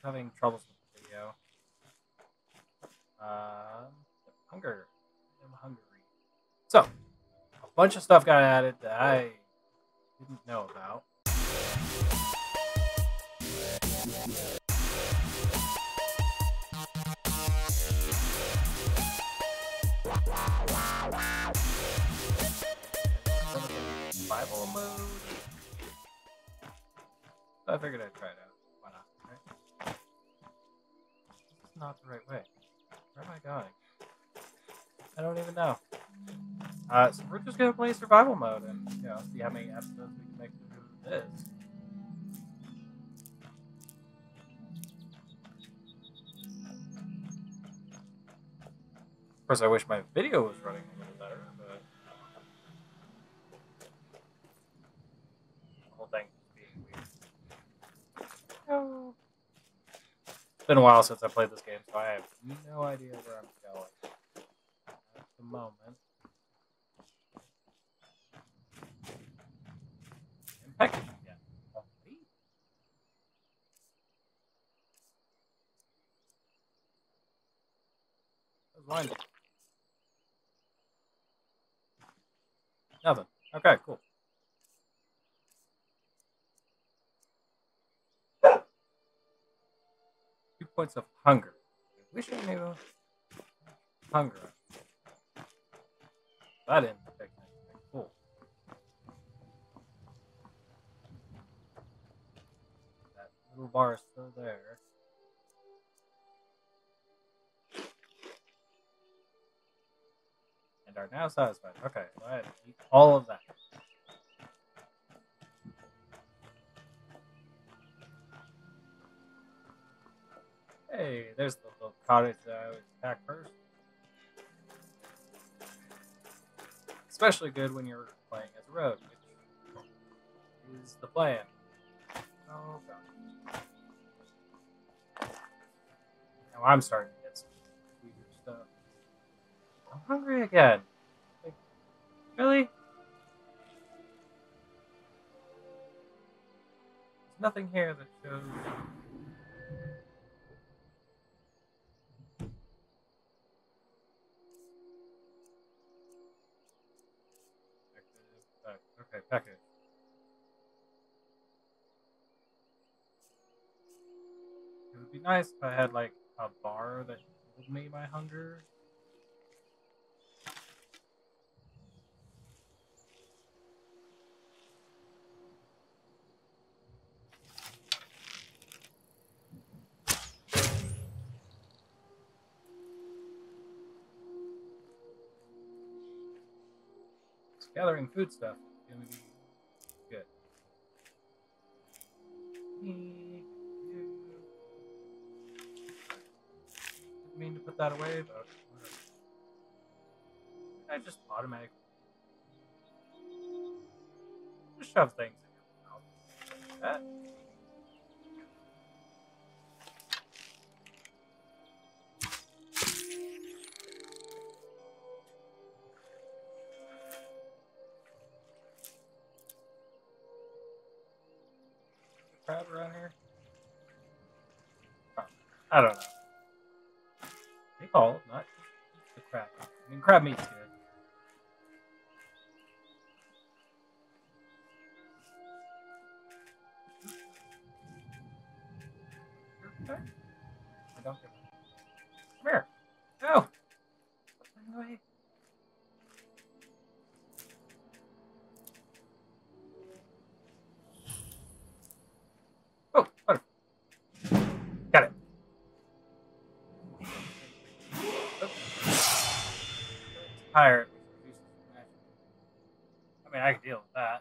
having troubles with the video. Hunger. I'm hungry. So, a bunch of stuff got added that I didn't know about. Survival mode. So I figured I'd try it out. Why not? Right? This is not the right way. Where am I going? I don't even know. So we're just gonna play survival mode and see how many episodes we can make through this. Of course, I wish my video was running a little better, but the whole thing is being weird. Oh. It's been a while since I played this game, so I have no idea where I'm going at the moment. Packaging again. What's mine? Nothing. Okay, cool. 2 points of hunger. I wish I knew hunger. That didn't affect anything. Cool. That little bar is still there. And are now satisfied. Okay, go ahead and eat all of that. Hey, there's the little cottage that I would attack first. Especially good when you're playing as a rogue, which is the plan. Oh god. Now I'm starting to get some weird stuff. I'm hungry again. Like, really? There's nothing here that shows. Okay, package. It would be nice if I had like a bar that told me my hunger. Gathering food stuff is going to be good. Didn't mean to put that away, but whatever. I just automatically just shove things in your mouth like that. Crab around here? Oh, I don't know. They call not just the crab. I mean, crab meat's good. Okay. I don't give a... Come here. No! Stop away. Oh, whatever. Got it. Tired. I mean, I can deal with that.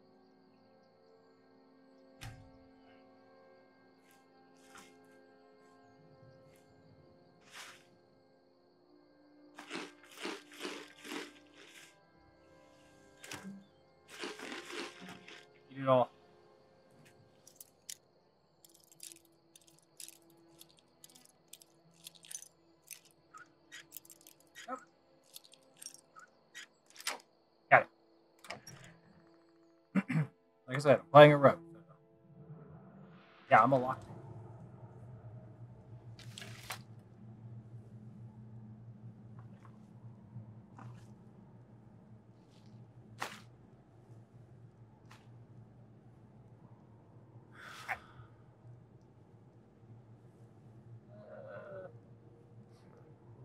Eat it all. Oh. Got it. Like I said, I'm playing a rogue. So. Yeah, I'm a locked.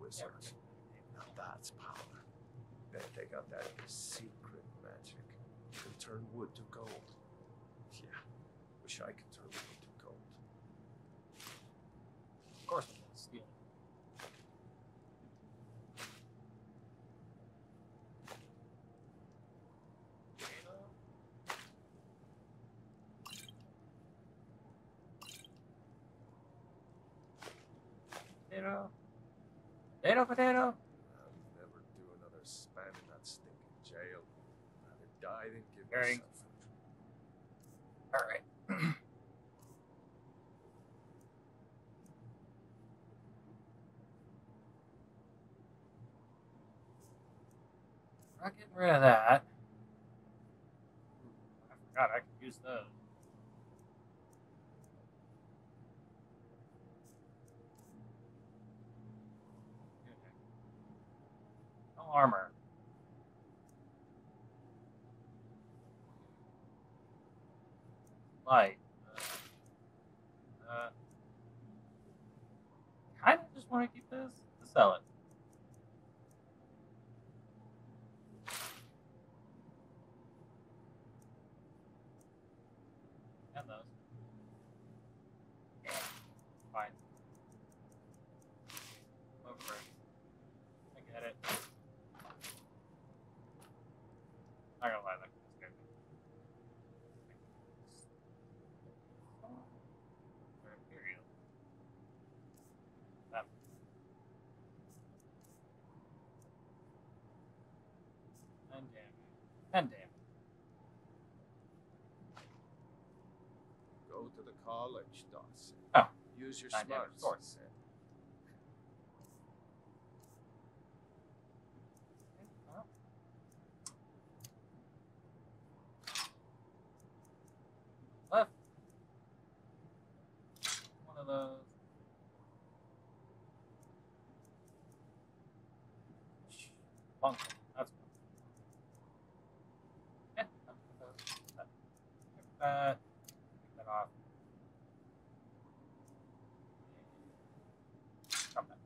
wizards. Now that's power. Bet they got that secret magic. You can turn wood to gold. Yeah, wish I could turn wood to gold. Of course, I'm gonna steal it. Potato. Potato, potato. I'll never do another span in that stinking jail. Rather die than give Carrying. myself All right. Not getting rid of that. I forgot I could use those. No armor. Light. Kind of just want to keep this to sell it. And those. Fine. Over. I get it. Not gonna lie, that scared me. Or Imperial. That. And damage. And damage. Go to the college, Dawson. Oh. Use your 9 damage smarts. sword. Left. One of those. Punk. That's one. Yeah. Take that off. Come back.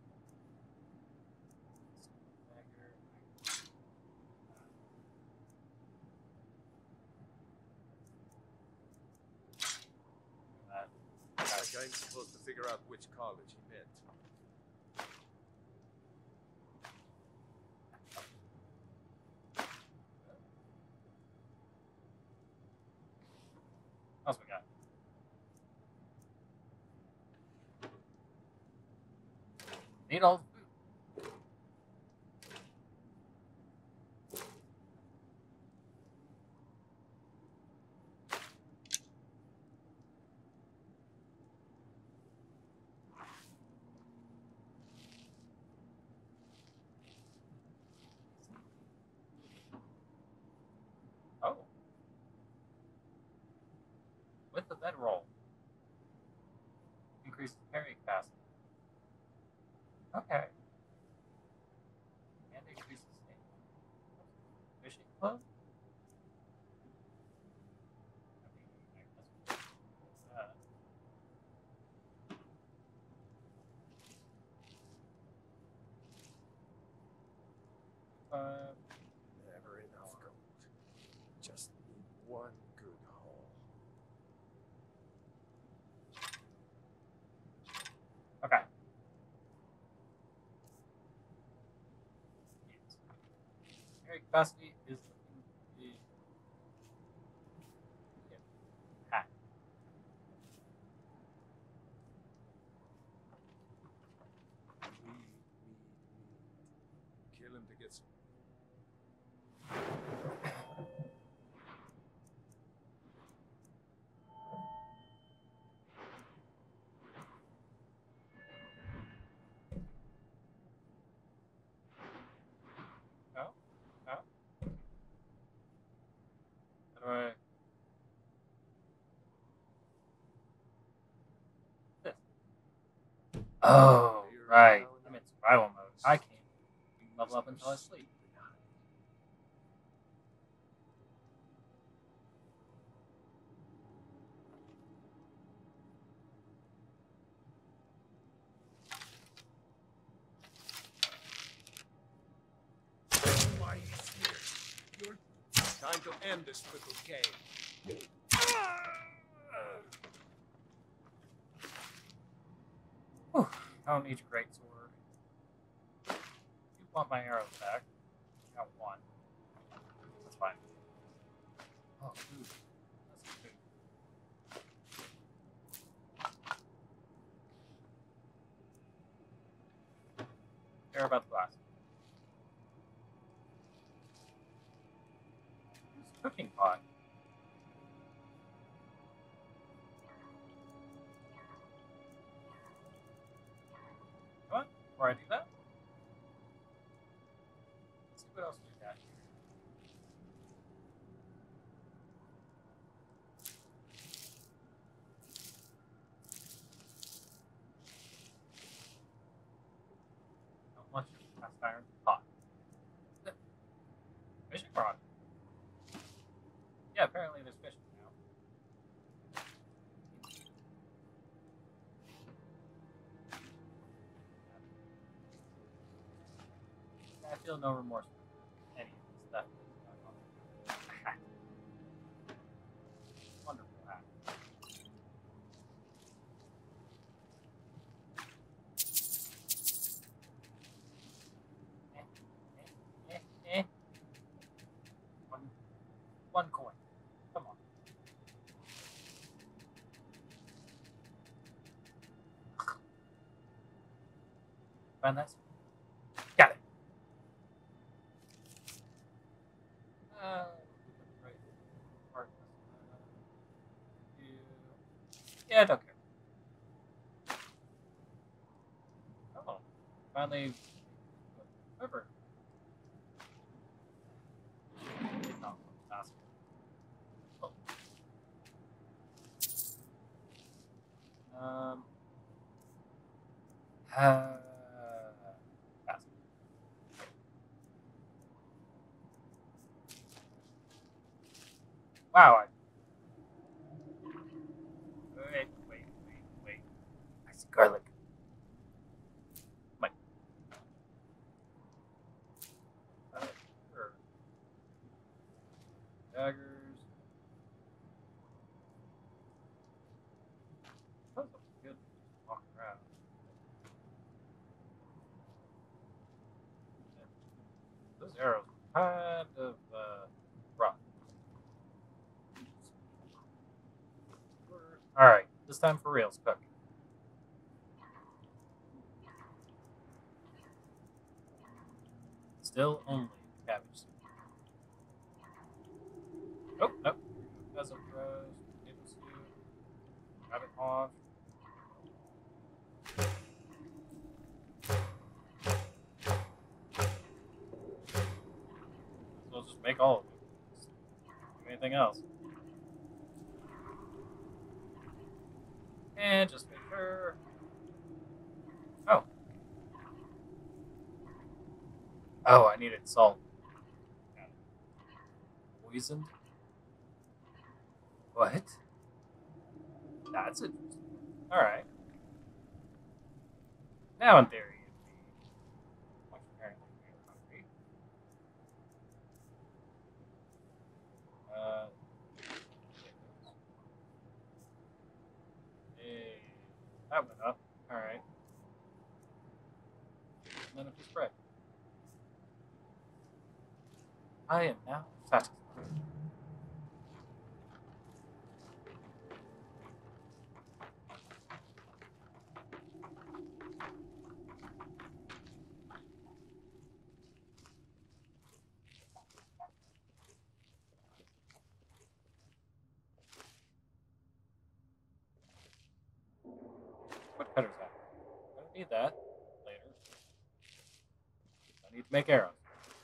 Like I'm supposed to figure out which college he meant. What else we got? Need all the food. Oh. With the bedroll. Increases carrying capacity. Okay. And increases stamina. Fishing club? Never enough gold. Just need one good haul. Okay. Carrying capacity is the hat. Kill him to get some. No? No? How do I... This. Oh, right. I'm in survival mode. I can't level up until I sleep. Time to end this little game. Whew, I don't need your great sword. You want my arrows back? I got one. That's fine. Oh, food. That's good food. Care about the glass. Use cooking pot. Come on, before I do that. Let's see what else we got here. How much cast iron pot? Fishing rod. Yeah, apparently there's fishing now. I feel no remorse for any of this stuff. Wonderful hat. Eh. One coin. Come on. Find that. Got it. Right. Part. Yeah, I don't care. Oh, finally. Whatever. No, that's oh. Pass. Wow. Wait. I see garlic. Wait. Sure. Daggers. That looks good. Walk around. Those arrows kind of rough. Alright, this time for reals, cook. Still only cabbage soup. Oh, nope. Pheasant roast, potato soup, rabbit haunch. So we'll just make all of it. Anything else. And just make sure. Oh. Oh, I needed salt. Poisoned? What? That's interesting. Alright. Now in theory, it'd be much apparently weird hungry. Hey, that went up. Alright. And then a piece of bread. I am now satisfied. What cutter's that? I don't need that later. I need to make arrows.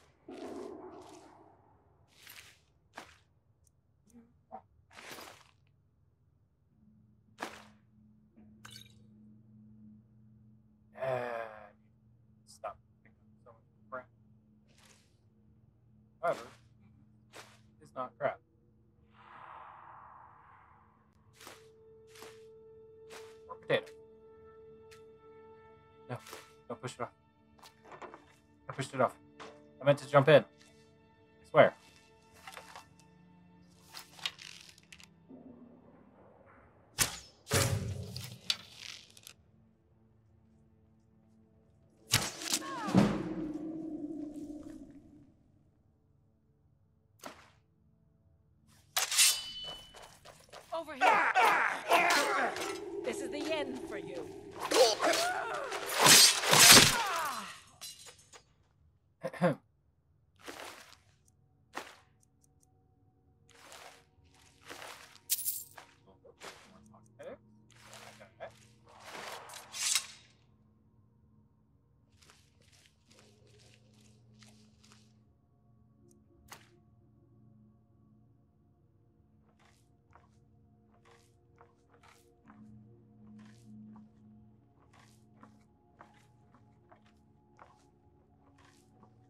Stop picking up so much crap. However, it's not crap. Or potato. No, don't push it off. I pushed it off. I meant to jump in. I swear.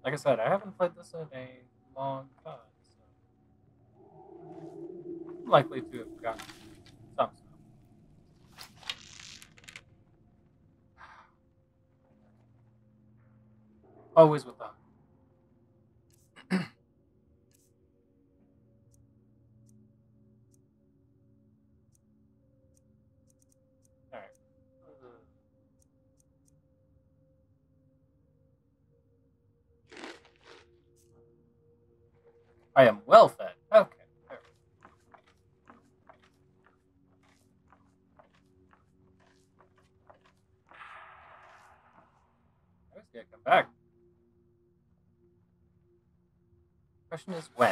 Like I said, I haven't played this in a long time, so I'm likely to have forgotten some stuff. Always with the Alright. I am well fed. Okay. There. I was gonna come back. Question is when?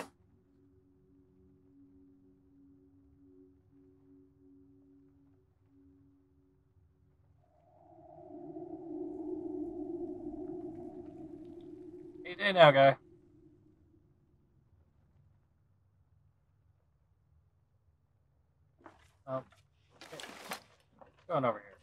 Hey, day now, guy. Okay. Going over here.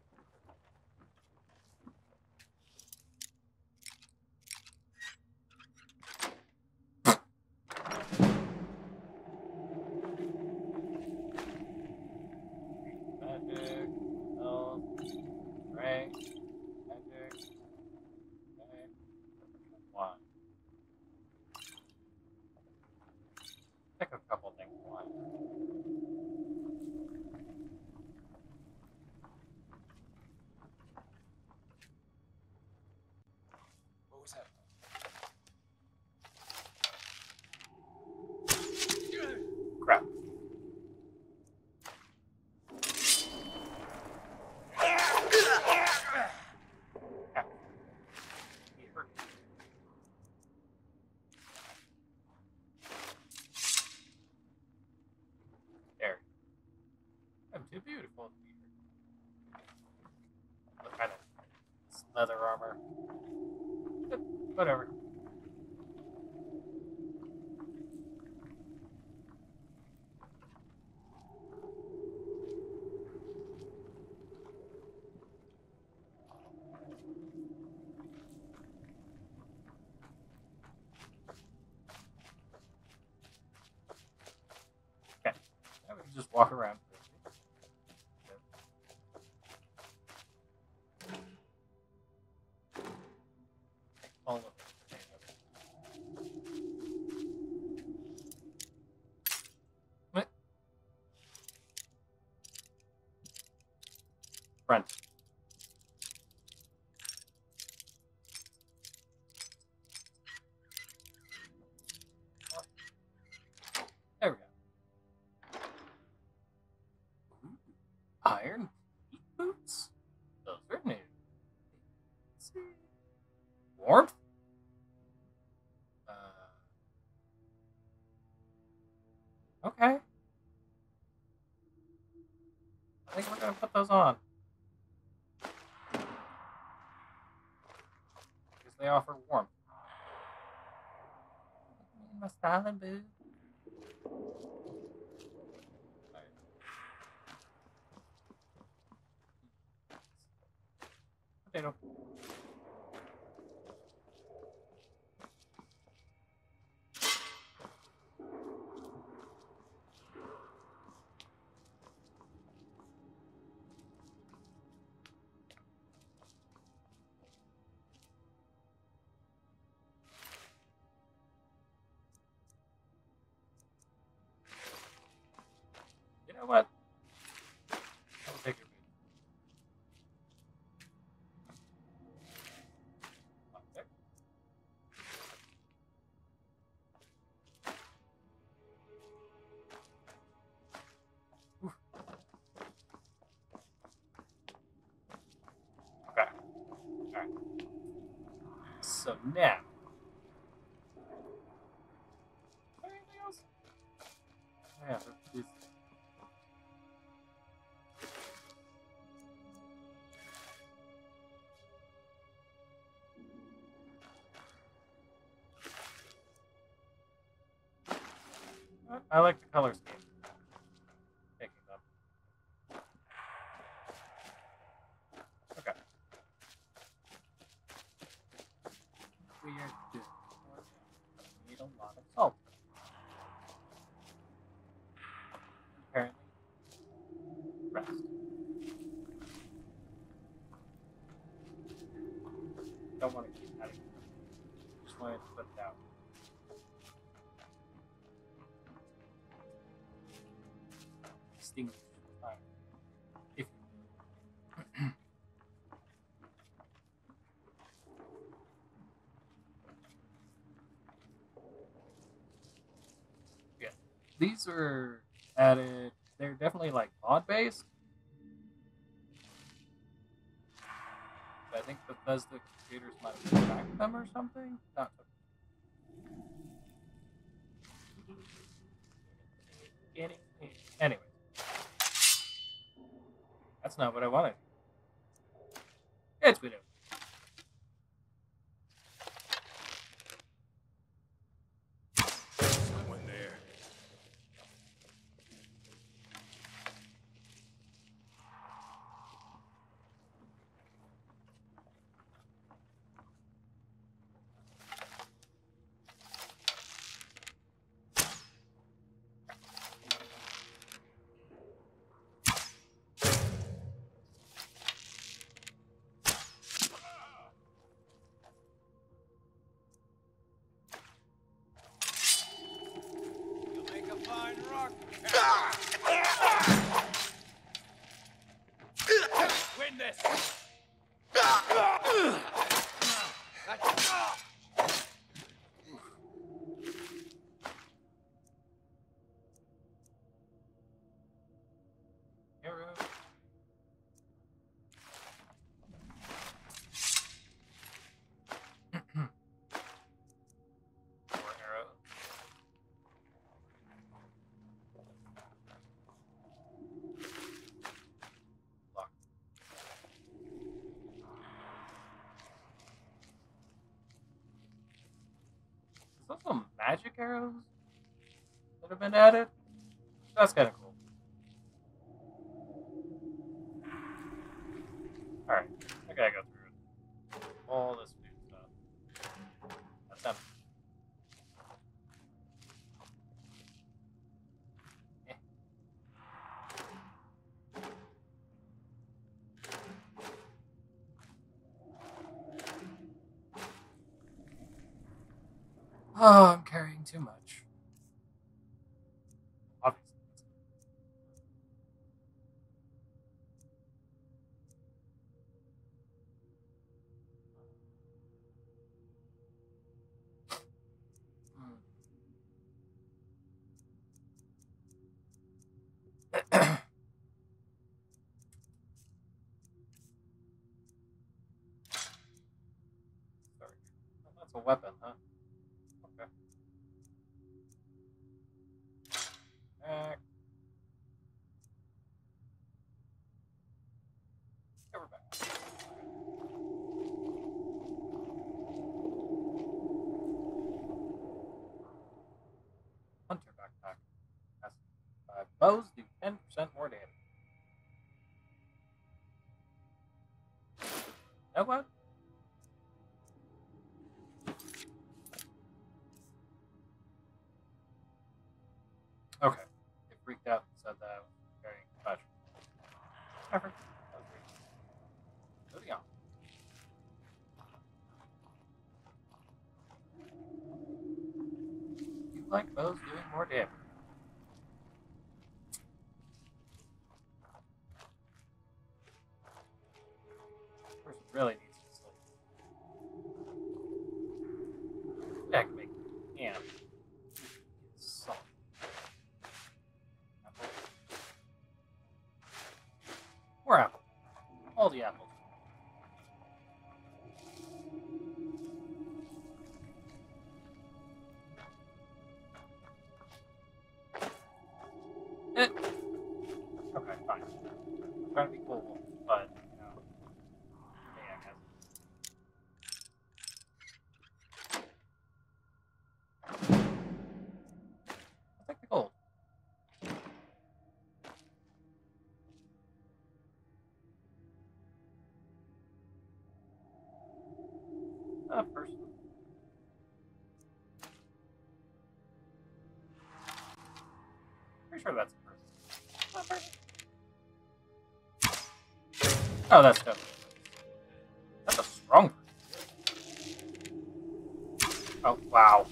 Magic, health, rank, magic, okay. One. Pick a couple things. One. What was that? Crap. He hurt me. There. I'm too beautiful to be here. What kind of leather armor? Whatever. Okay. Now we can just walk around. All of it. What? Front. There we go. Ooh, iron teeth boots? Those are new. Let's see. Warmth? Okay. I think we're gonna put those on. Because they offer warmth. My styling boots. Potato. You know what? I'll take your beat. Okay. Oof. Okay. Alright. So now. Is there anything else? Oh, yeah, there's these. I like the color scheme. Taking them. Okay. We are good. don't want to keep adding it. Just wanted to put it out. Distinguish. If yeah, these are added. They're definitely like mod based. I think Bethesda creators might have tracked them or something. Not anyway, that's not what I wanted. It's video. Someone there. You'll make a fine rock. Win this. Arrow. More arrows. Lock. Is those some magic arrows that have been added? That's kind of cool. Alright, I gotta go through all this food stuff. That's empty. Eh. Oh, I'm carrying too much. Obviously. Sorry. Oh, that's a weapon, huh? Okay. Back. Yeah, we're back. Hunter backpack. Has 5 bows do 10% more damage. You know what? Okay. It freaked out and said that I was carrying much. Whatever. That was weird. Moving on. You like bows doing more damage. This person really needs to sleep. That can make camp. Salt. Apple. More apple. All the apples. Okay, fine. I'm trying to be cool, but, you know. Okay, I guess. I'll take the gold. Person. Pretty sure that's a person. Oh, that's definitely. That's a strong person. Oh, wow.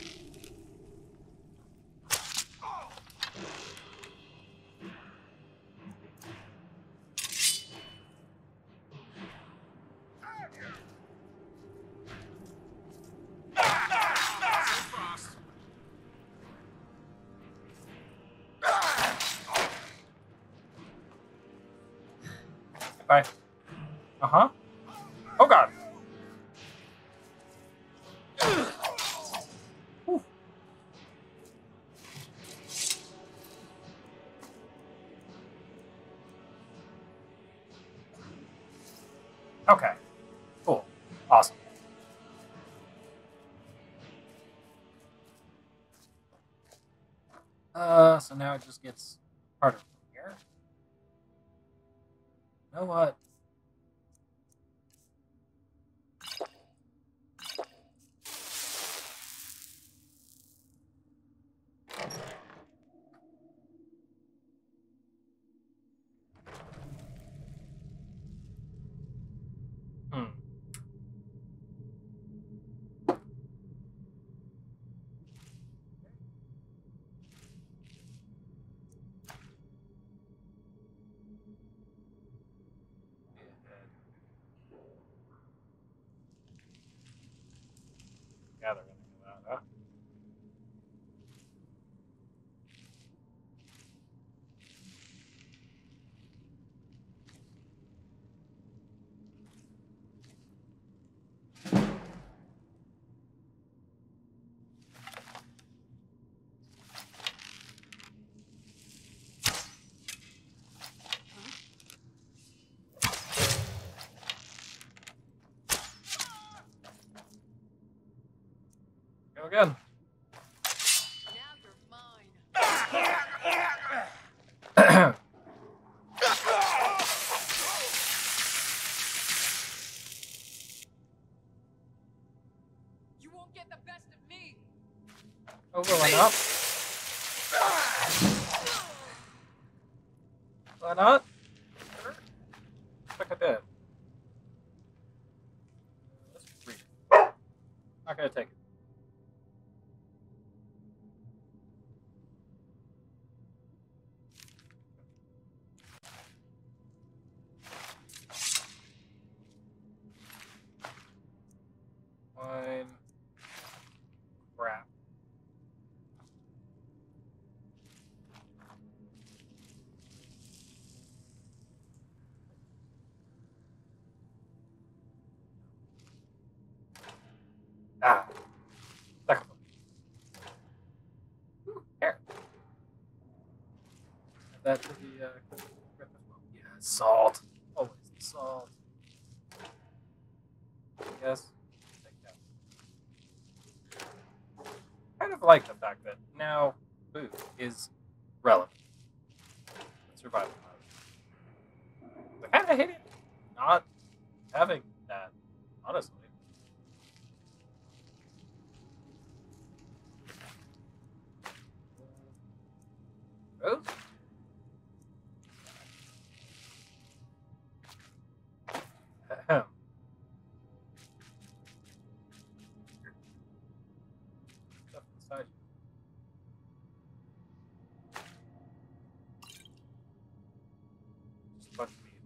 Bye. Uh-huh. Oh, God. Whew. Okay. Cool. Awesome. So now it just gets harder from here. You know what? Hmm. Yeah, they're gonna do that, huh? Go again. Now you're mine. You won't get the best of me. Oh, why not? Why not? Sure. Like I did. Let's read it. Not gonna take it. Fine. Crap. Ah. Second one. Ooh, here. Add that to the grip as well. Yeah, salt. Always salt. Yes. Take that. Kind of like the fact that now food is relevant in survival mode. I kind of hate it not having that, honestly. Rose? Ahem. Stuff inside you. Just a bunch of meat.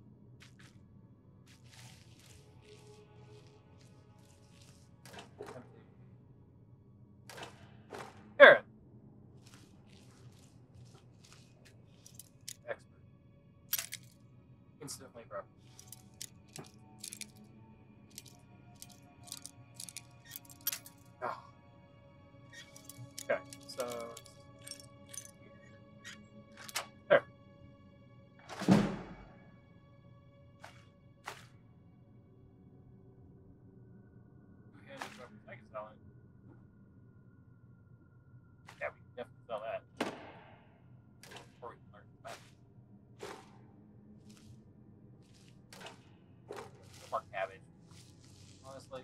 Empty. Carrot. Expert. Instantly broken. Oh. Okay, so there. Okay, just go for second selling. Yeah, we can definitely sell that. Before we can learn that. No more cabbage. Honestly.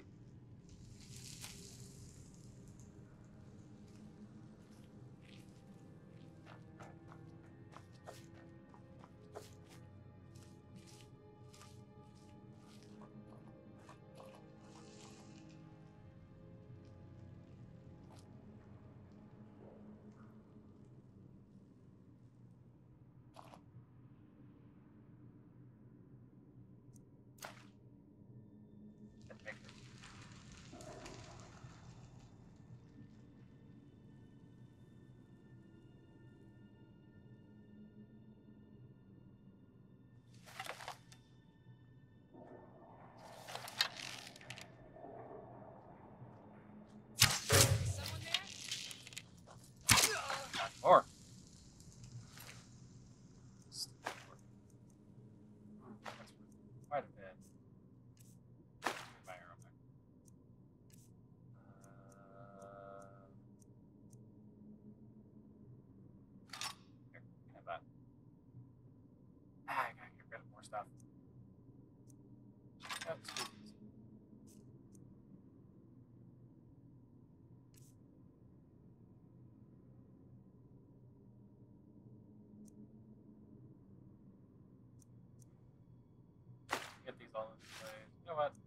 all in place. You know what?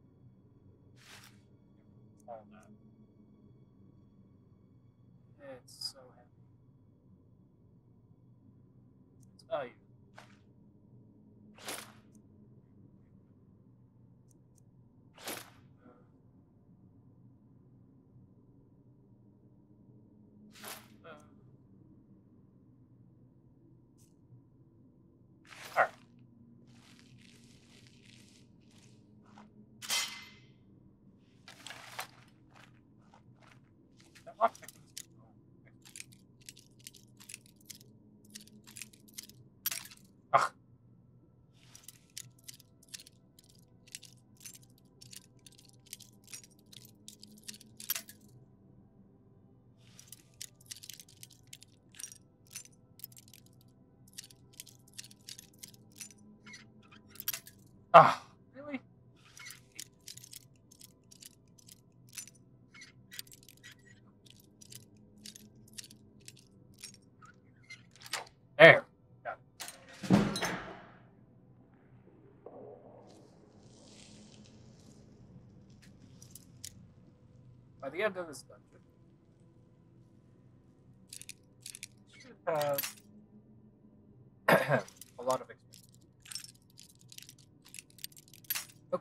All that. It's so heavy. It's value. Alright. That lockpick is ugh. Ah, really? There. Got it. By the end of this dungeon, you should have a lot of experience. Okay.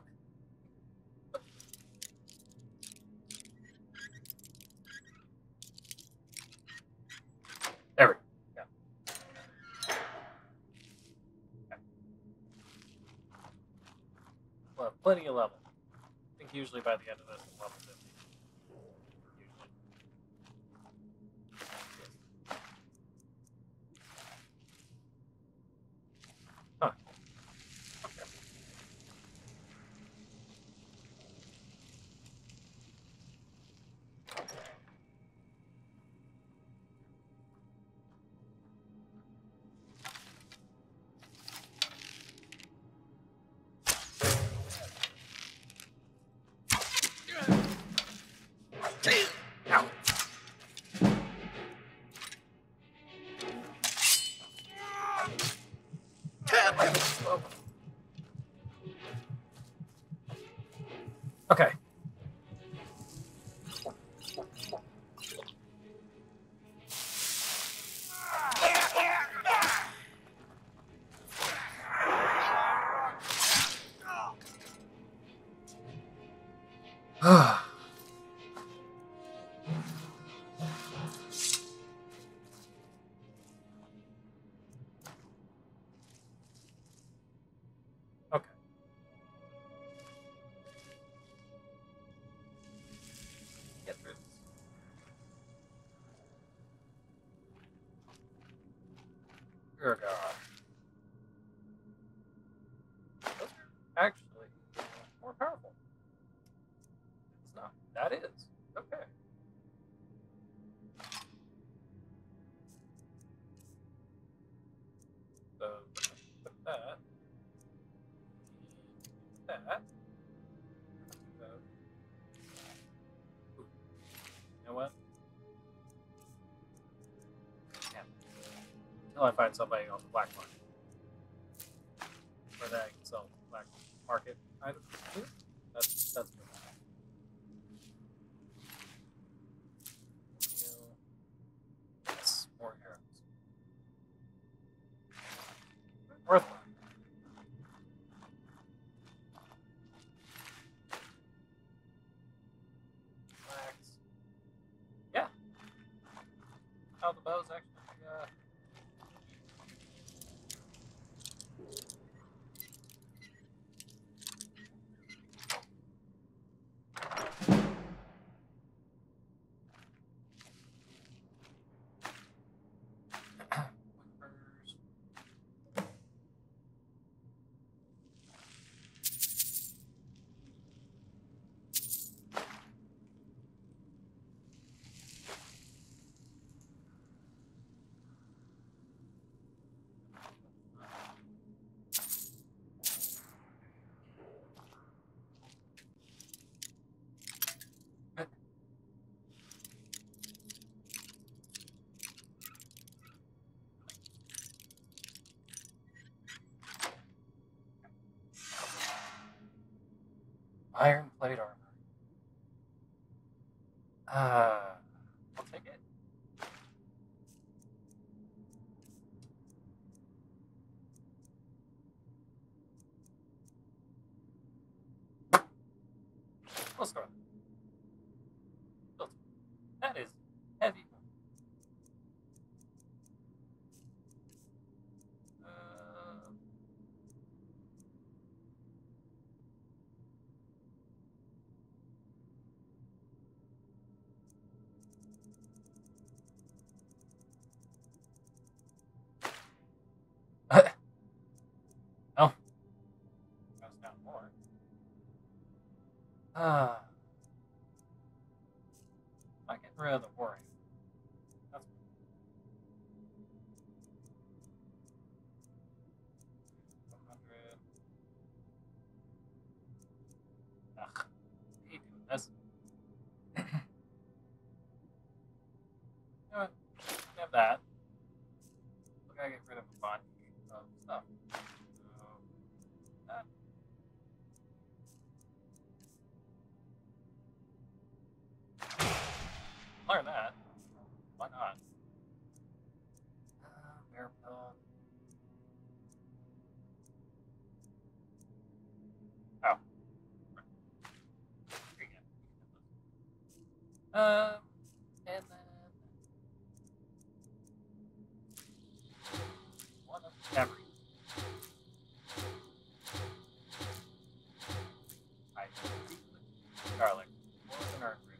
There we go. Yeah. Okay. Well, plenty of level. I think usually by the end of this, I'm level 50. Usually. Huh. Okay. Ow. Okay. Okay. Get through this. Oh god. Those are actually more powerful. It's not. That is. Okay. So, put that. That. So, ooh. You know what? Yeah. Until I find somebody on the black market. Where they can sell black market items. That's good. Yes, more arrows. Worthwhile. Flax. Yeah. How the bows actually Iron plate armor. I'll take it. Let's go. That is heavy. Oh. Goes down more. I get rid of the worry. That's 100. Ugh. I hate doing this. You know what? Have that. Look, I get rid of a bunch of stuff. So, that. Learn that. Why not? Bear pill. Oh. Here you go. And then one of every. I garlic. More than earth root.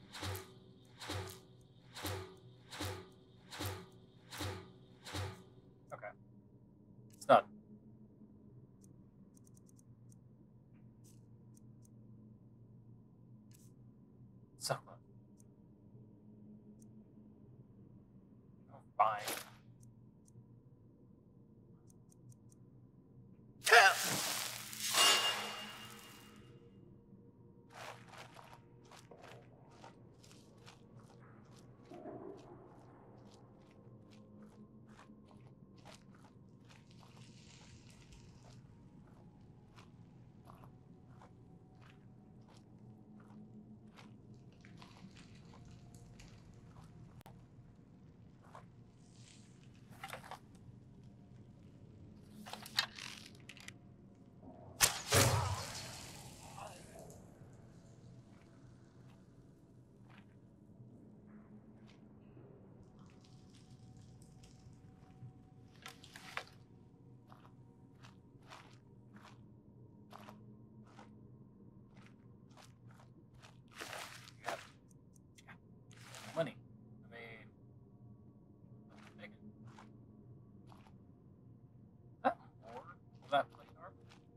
Okay. It's done. So close. Oh, fine. Money. I mean, make it. Is that more? Will that plate armor?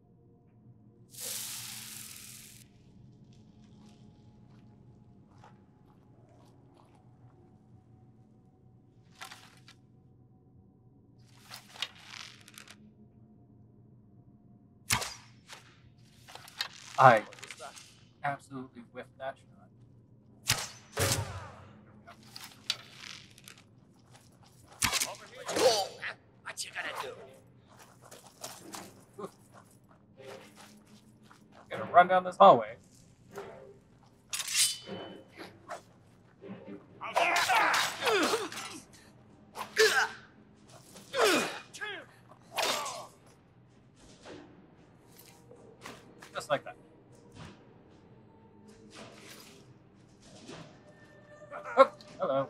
I absolutely whiffed that shot. What you gonna do? Gonna run down this hallway. Just like that. Oh, hello.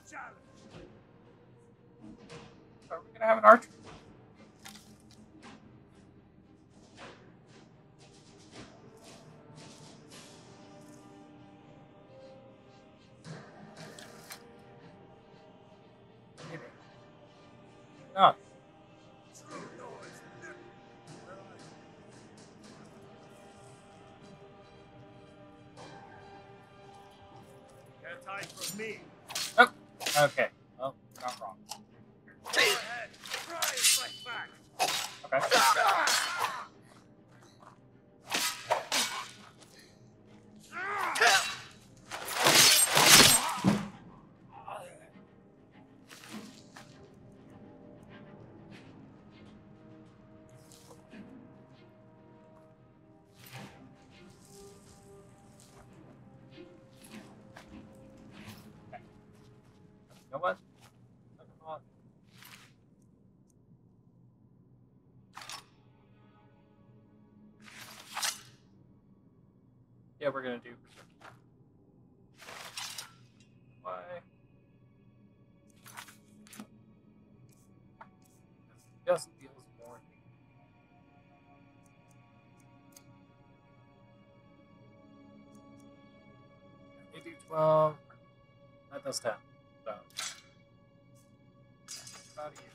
Are we gonna have an archer? Maybe. Not. Can't hide from me. Oh, okay. Well, you're not wrong. Go ahead. Try and fight back. Okay. You know what? Come on. Yeah, we're gonna do. Why? This just feels more. They do 12. That does 10. So. How do you?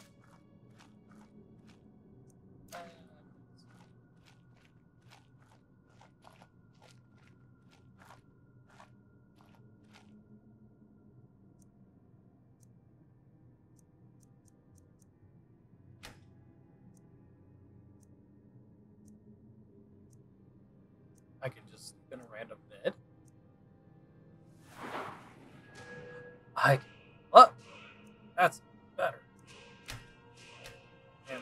I can just sleep in a random bed. I can. Oh, that's better. And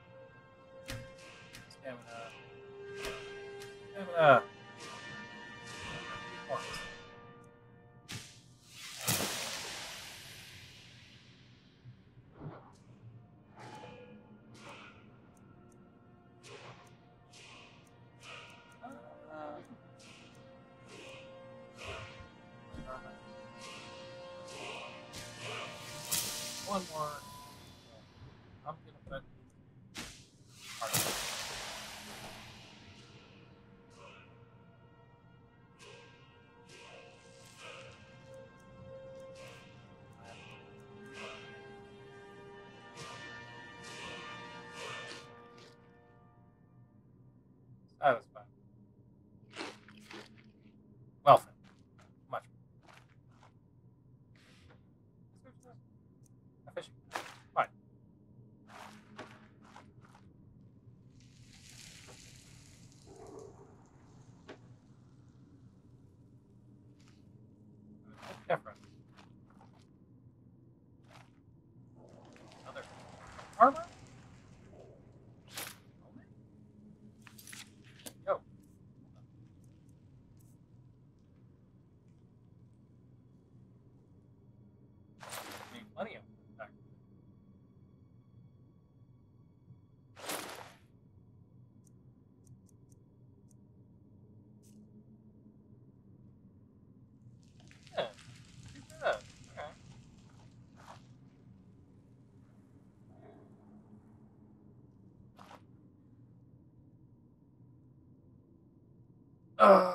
stamina. Stamina. Points. One more. I'm gonna put. That was fun. Well fed. Much. Efficient. Fine. Different. Another armor? Yo. Need plenty of attack. Yeah. Too bad. Okay. Alright.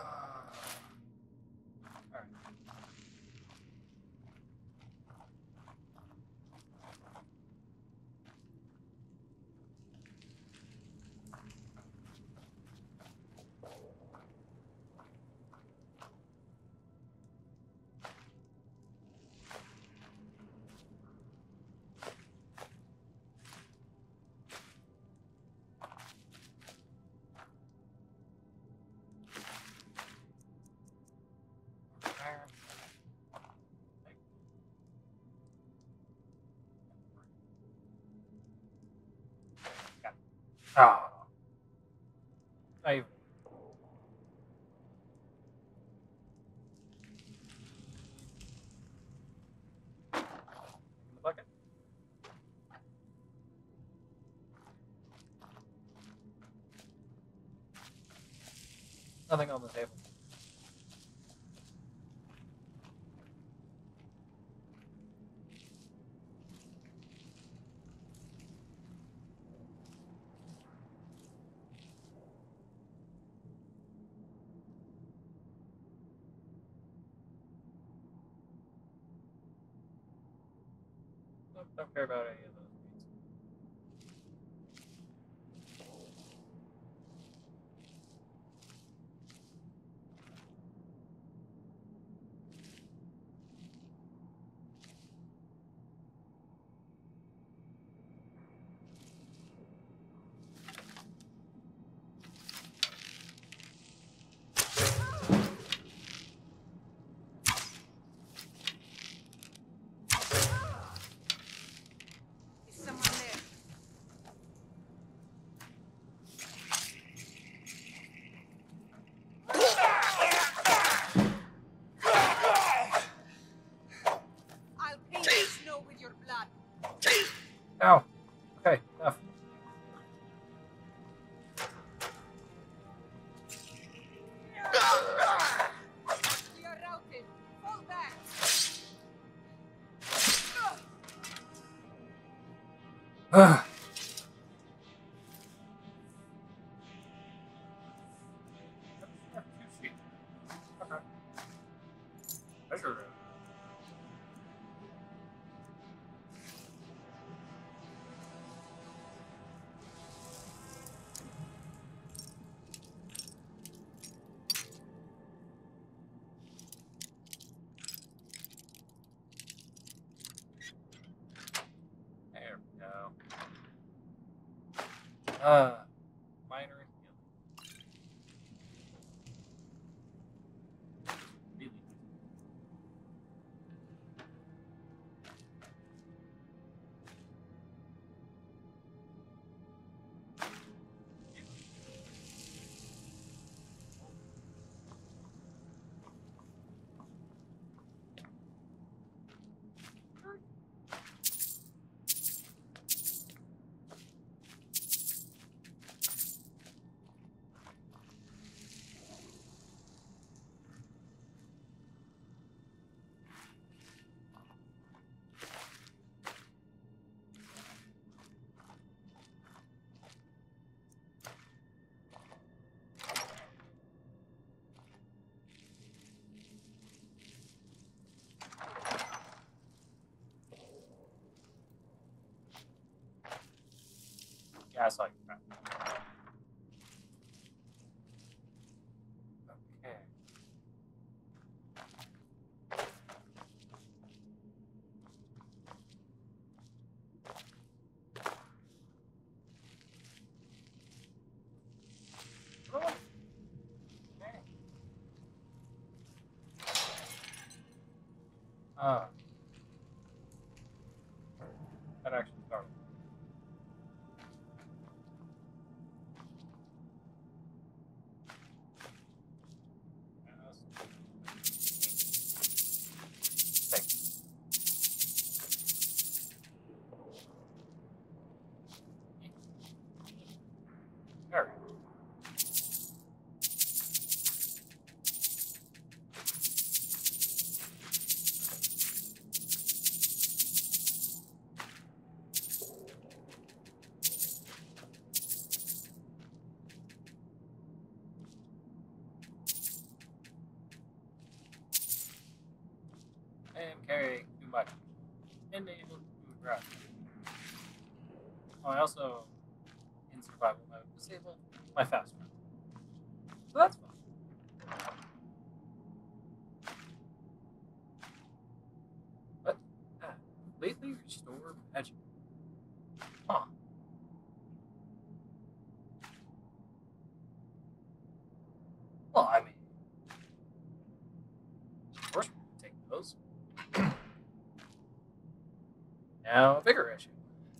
Oh. I. In the bucket. Nothing on the table. Don't care about any of those beats. Ow. Okay, enough. We are routed. Fall back. Ugh. Okay. Treasure room. There we go. Minor healing. Really nice. Yeah, I saw you. Okay. Oh. Okay. That actually started. Thanks. There we go. I am carrying too much. Enable to grab. Oh, I also, in survival mode, disabled my fast run. So that's fun. But, lately restore magic. Huh. Well, I mean, of course we're going to take those. Now, a bigger issue.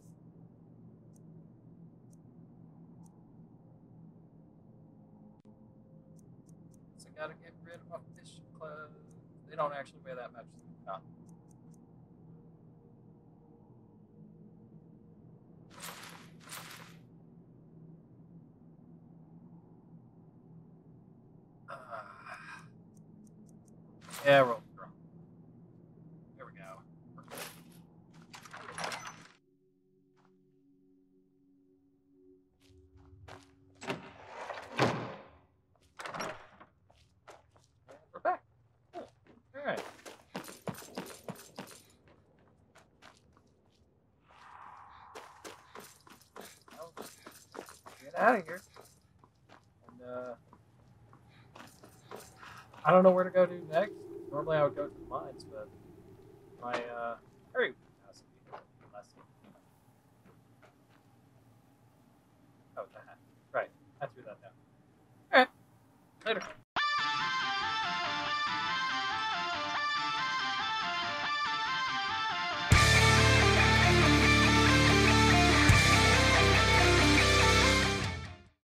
So I gotta get rid of my fish clothes. They don't actually weigh that much. No. Yeah, roll the drum. There we go. We're back. Cool. All right. Well, get out of here. And I don't know where to go to next. Normally I would go to the mines, but my